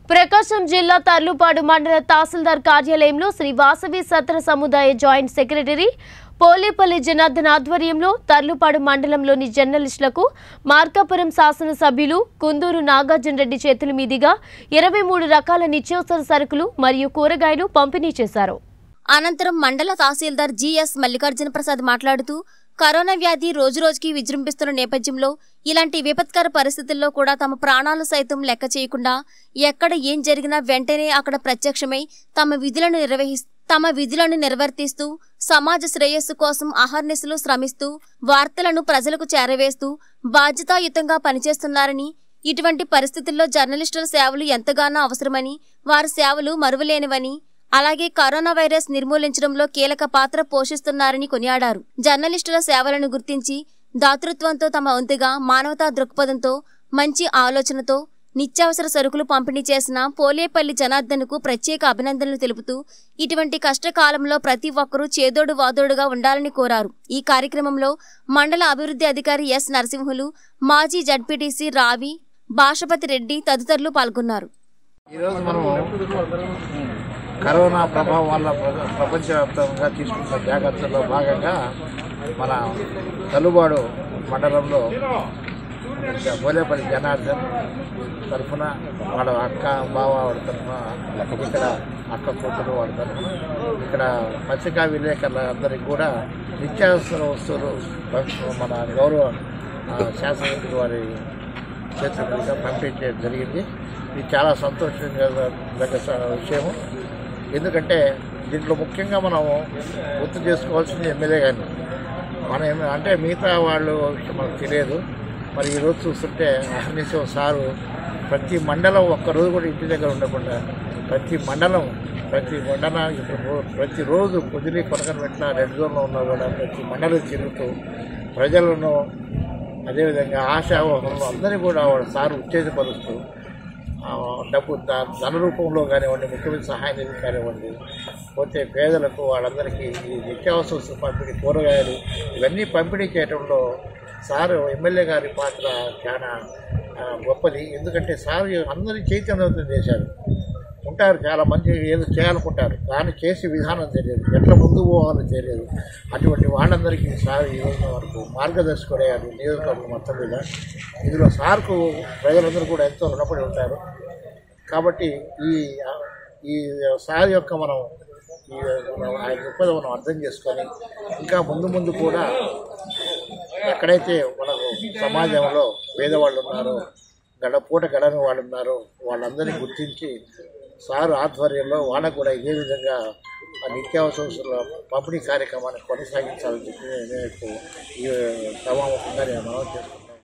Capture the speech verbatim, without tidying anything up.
ప్రకాశం జిల్లా తర్లుపాడు మండల తహసీల్దార్ కార్యాలయంలో శ్రీ వాసవి సత్ర సముదాయ జాయింట్ సెక్రటరీ పోలేపల్లి జనార్దన్ ఆధ్వర్యంలో తర్లుపాడు మండలంలోని జర్నలిస్టులకు మార్కాపురం శాసనసభ్యులు కుందూరు నాగార్జున రెడ్డి చేతుల మీదుగా ఇరవై మూడు రకాల నిత్యావసర సరుకులు మరియు కూరగాయలు పంపిణీ చేశారు. అనంతరం మండల తహసీల్దార్ జిఎస్ మల్లికార్జున ప్రసాద్ మాట్లాడుతూ కరోనా వ్యాధి రోజురోజుకి విజృంభిస్తున్న నేపథ్యంలో ఇలాంటి విపత్కర పరిస్థితుల్లో కూడా తమ ప్రాణాలు సైతం లెక్క చేయకుండా ఎక్కడ ఏం జరిగినా వెంటనే అక్కడ ప్రత్యక్షమై తమ విధులను నిర్వహిస్తూ తమ విధులను నిర్వర్తిస్తూ సమాజ శ్రేయస్సు కోసం అహర్నిశలు శ్రమిస్తూ వార్తలను ప్రజలకు చేరవేస్తూ బాధ్యతాయుతంగా పనిచేస్తున్నారని, ఇటువంటి పరిస్థితుల్లో జర్నలిస్టుల సేవలు ఎంతగానో అవసరమని, వారి సేవలు మరువలేనివని, అలాగే కరోనా వైరస్ నిర్మూలించడంలో కీలక పాత్ర పోషిస్తున్నారని కొనియాడారు. జర్నలిస్టుల సేవలను గుర్తించి దాతృత్వంతో తమ వంతుగా మానవతా దృక్పథంతో మంచి ఆలోచనతో నిత్యావసర సరుకులు పంపిణీ చేసిన పోలేపల్లి జనార్దన్కు ప్రత్యేక అభినందనలు తెలుపుతూ ఇటువంటి కష్టకాలంలో ప్రతి ఒక్కరూ చేదోడు వాదోడుగా ఉండాలని కోరారు. ఈ కార్యక్రమంలో మండల అభివృద్ధి అధికారి ఎస్ నరసింహులు, మాజీ జడ్పీటీసీ రావి, భాషపతి రెడ్డి తదితరులు పాల్గొన్నారు. కరోనా ప్రభావం వల్ల ప్రపంచవ్యాప్తంగా తీసుకున్న జాగ్రత్తల్లో భాగంగా మన తలుబాడు మండలంలో పోలేపల్లి జనార్దన్ తరఫున వాళ్ళ అక్క బావ వాడి తరఫున ఇక్కడ అక్క కూతురు వాడి తరఫున ఇక్కడ పత్రికా విలేకరులందరికీ కూడా నిత్యావసర వస్తువులు మన గౌరవ శాసనసభ్యులు వారి చేతులుగా పంపించడం జరిగింది. ఇది చాలా సంతోషంగా విషయము. ఎందుకంటే దీంట్లో ముఖ్యంగా మనం గుర్తు చేసుకోవాల్సింది ఎమ్మెల్యే గారిని. మనం అంటే మిగతా వాళ్ళు మనకు తెలియదు. మరి ఈరోజు చూస్తుంటే అహర్నిశం సారు ప్రతి మండలం ఒక్కరోజు కూడా ఇంటి దగ్గర ఉండకుండా ప్రతి మండలం ప్రతి మండలానికి ప్రతిరోజు కుదిరి కొనకన పెట్టిన రెడ్ జోన్లో ఉన్నా కూడా ప్రతి మండలం తిరుగుతూ ప్రజలను అదేవిధంగా ఆశావాహంలో అందరినీ కూడా వాళ్ళ సారు ఉత్తేజపరుస్తూ డబ్బు ధన రూపంలో కానివ్వండి, ముఖ్యమైన సహాయ నిధి కానివ్వండి, పోతే పేదలకు వాళ్ళందరికీ ఈ నిత్యావసర పంపిణీ, కూరగాయలు ఇవన్నీ పంపిణీ చేయడంలో సారు ఎమ్మెల్యే గారి పాత్ర చాలా గొప్పది. ఎందుకంటే సారు అందరినీ చైతన్యవంతం చేశారు. ఉంటారు చాలామంది ఏదో చేయాలనుకుంటారు, కానీ చేసే విధానం తెలియదు, ఎట్లా ముందు పోవాలో తెలియదు. అటువంటి వాళ్ళందరికీ సార్ ఈ రోజున వరకు మార్గదర్శకుడయ్యారు నియోజకవర్గం మొత్తం మీద. ఇందులో సార్కు ప్రజలందరూ కూడా ఎంతో రుణపడి ఉంటారు. కాబట్టి ఈ ఈ సార్ యొక్క మనం ఈ ఆయన గొప్పది మనం అర్థం చేసుకొని ఇంకా ముందు ముందు కూడా ఎక్కడైతే మనకు సమాజంలో పేదవాళ్ళు ఉన్నారో, గడపూట గడని వాళ్ళు ఉన్నారో వాళ్ళందరినీ గుర్తించి సారు ఆధ్వర్యంలో వాళ్ళకు కూడా ఇదే విధంగా ఆ నిత్యావసర పంపిణీ కార్యక్రమాన్ని కొనసాగించాలని చెప్పి నేను ఈ సభాముఖంగా నేను మనం చేసుకుంటాను.